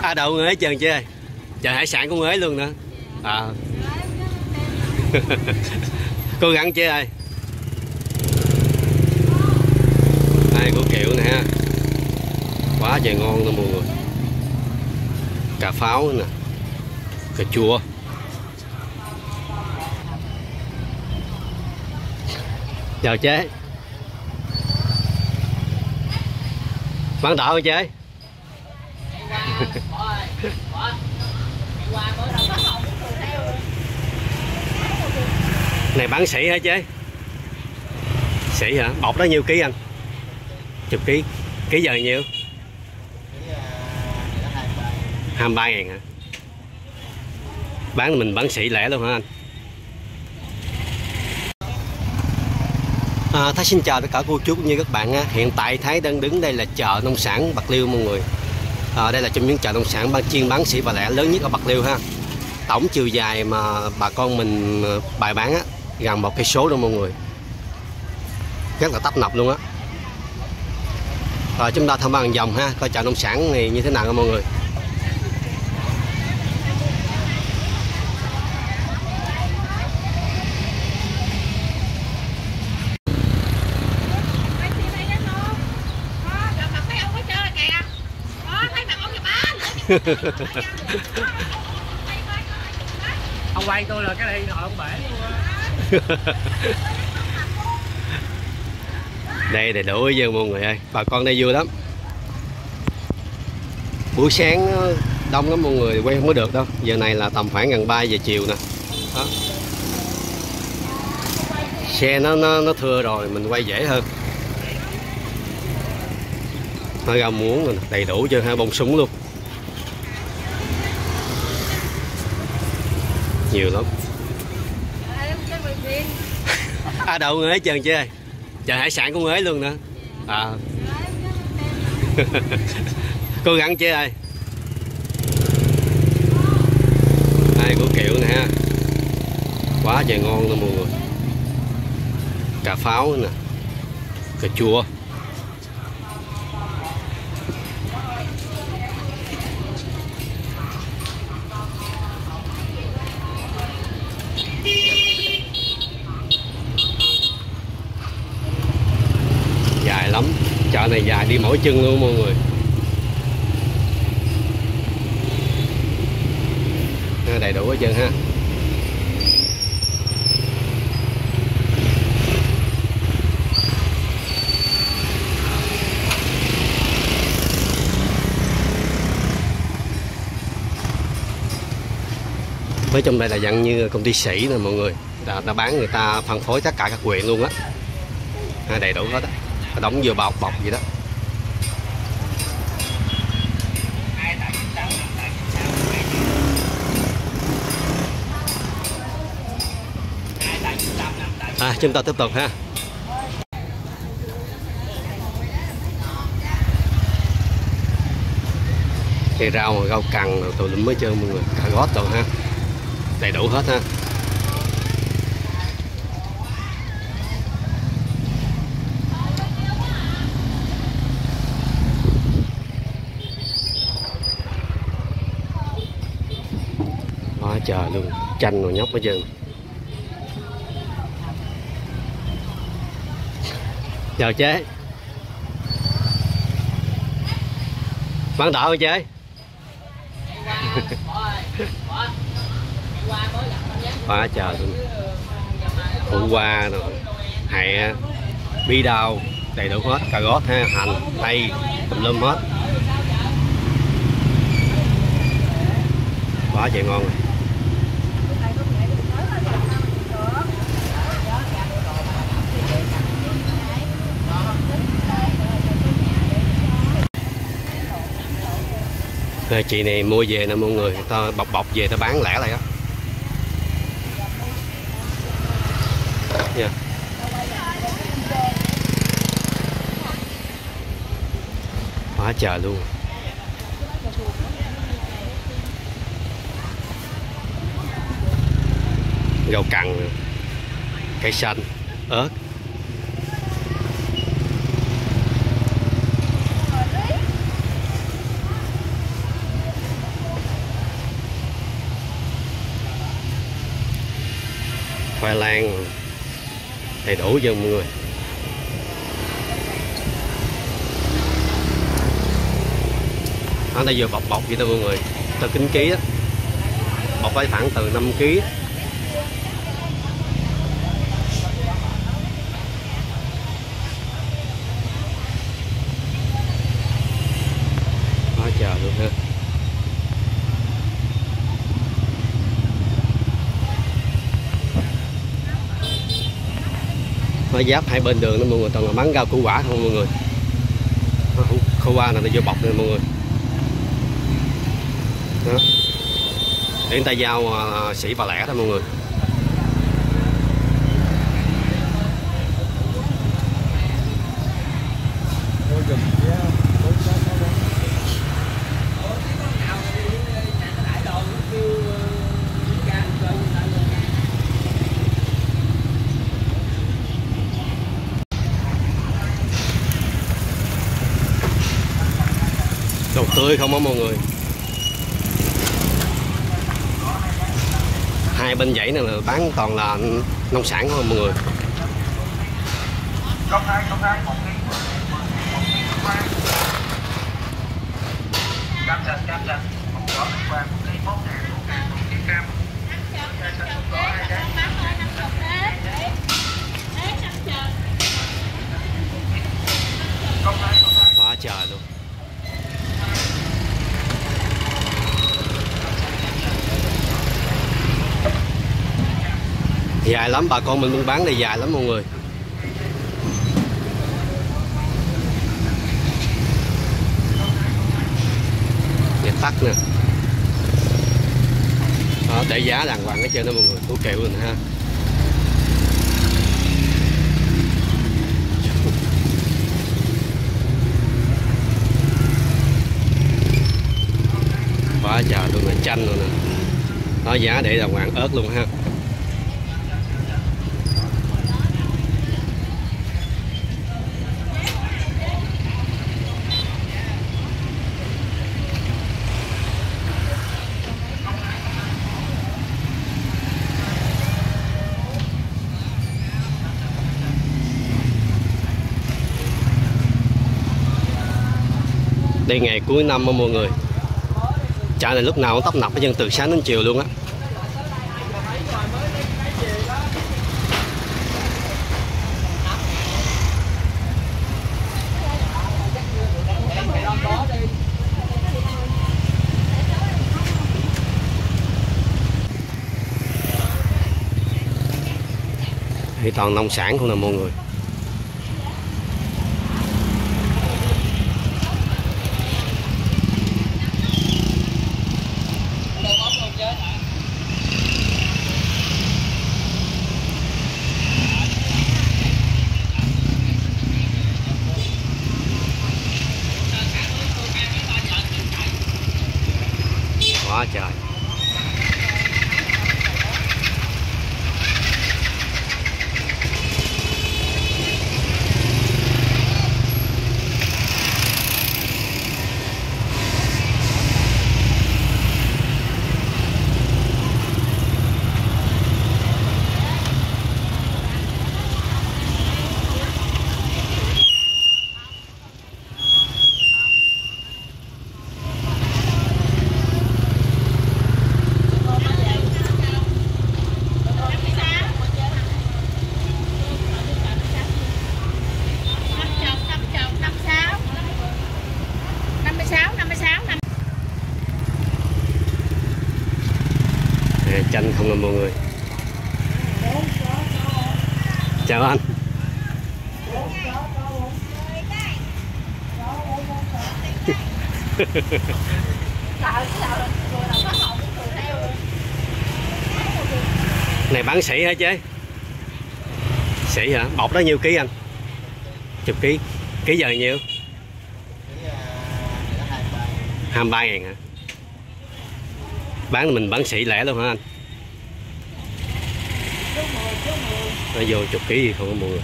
Đậu Ngới hết trơn chứ ơi. Chợ hải sản cũng Ngới luôn nữa. Cố gắng chứ ơi. Đây củ kiệu nè ha. Quá trời ngon luôn mọi người. Cà pháo nè. Cà chua. Chào chế. Bán đậu hả chế? Này bán sỉ hả chế? Sỉ hả? Bọc đó nhiêu ký anh? Chục ký. Ký giờ nhiêu? 23.000 hả? Mình bán sỉ lẻ luôn hả anh? Thái xin chào tất cả cô chú cũng như các bạn. Hiện tại Thái đang đứng đây là chợ nông sản Bạc Liêu mọi người. Đây là trong những chợ nông sản chuyên bán sỉ và lẻ lớn nhất ở Bạc Liêu ha. Tổng chiều dài mà bà con mình bày bán á, gần 1 cây số đâu mọi người. Rất là tấp nập luôn á. Rồi chúng ta tham quan vòng ha, coi chợ nông sản này như thế nào nha mọi người. Ông quay tôi là cái này ông bể luôn. Đây đầy đủ giờ mọi người ơi, bà con đây vui lắm. Buổi sáng đông lắm mọi người, quay không có được đâu. Giờ này là tầm khoảng gần 3 giờ chiều nè. Đó. Xe nó thưa rồi mình quay dễ hơn. Nó rau muống đầy đủ cho hai bông súng luôn. Nhiều lắm. Đậu Ngới hết trơn chứ ơi. Chợ hải sản cũng Ngới luôn nữa. Cố gắng chứ ơi. Đây củ kiệu nè ha. Quá trời ngon luôn mọi người. Cà pháo nè. Cà chua. Dài lắm, chợ này dài đi mỏi chân luôn mọi người. Đầy đủ hết trơn ha. Với trong đây là dạng như công ty sỉ nè mọi người. Ta bán, người ta phân phối tất cả các huyện luôn á. Đầy đủ hết á. Đóng vừa bọc gì đó. Chúng ta tiếp tục ha. Cây rau mà rau cần tùm lum hết trơn mọi người, cà rốt rồi ha. Đầy đủ hết ha. Quá trời luôn, chanh rồi nhóc hết trơn. Chào chế. Bán đậu hả chế? Quá trời luôn. Củ qua rồi, hẹ, bí đao, đầy đủ hết, cà rốt ha, hành, tây, tùm lum hết. Quá trời ngon rồi. Rồi chị này mua về nè mọi người, người ta bọc về ta bán lẻ lại đó. Yeah. Quá trời luôn. Rau cần, cây xanh, ớt. khoai lang đầy đủ cho mọi người. Nó ta vừa bọc vậy đó mọi người, ta kính ký á, bọc phải khoảng từ 5 kg. Quá trời luôn ha. Nó giáp hai bên đường đó mọi người, toàn là bán rau củ quả không mọi người. Khô qua là nó vô bọc này mọi người. Đó. Để người ta giao sỉ và lẻ đó mọi người. Đồ tươi không á mọi người. Hai bên dãy này là bán toàn là nông sản thôi mọi người. Quá trời luôn. Dài lắm, bà con mình buôn bán này dài lắm mọi người. Nhạc tắt nè. Đó, để giá đàng hoàng hết trơn đó mọi người, củ kiệu rồi nè ha. Quá trời luôn, là chanh rồi nè. Đó, giá để đàng hoàng, ớt luôn ha. Đây ngày cuối năm á mọi người. Chợ này lúc nào cũng tấp nập hết trơn, từ sáng đến chiều luôn á. Thì toàn nông sản không nè mọi người. Quá trời. Chanh không nè mọi người. Chào anh. Này bán sỉ hả chế? Sỉ hả? Bọc đó nhiêu ký anh? Chục ký. Ký giờ nhiêu? 23.000 hả? Mình bán sỉ lẻ luôn hả anh? Nó vô chục ký gì không có mọi người.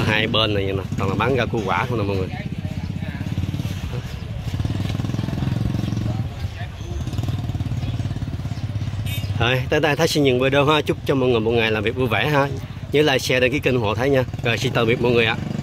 Hai bên này nè toàn là bán rau củ quả không nè mọi người. Rồi tới đây Thái xin dừng video ha, chúc cho mọi người một ngày làm việc vui vẻ ha, nhớ like share đăng ký kênh ủng hộ Thái nha. Rồi xin tạm biệt mọi người ạ.